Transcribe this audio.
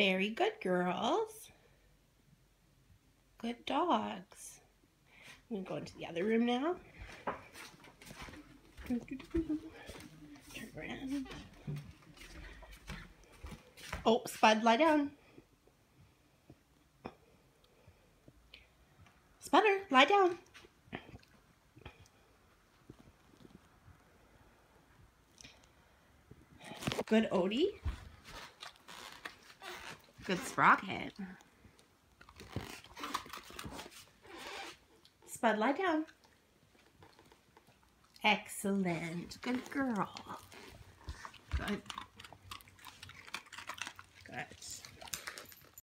Very good, girls. Good dogs. I'm going to go into the other room now. Turn around. Oh, Spud, lie down. Spudder, lie down. Good Odie. Good Sprocket. Spud, lie down. Excellent. Good girl. Good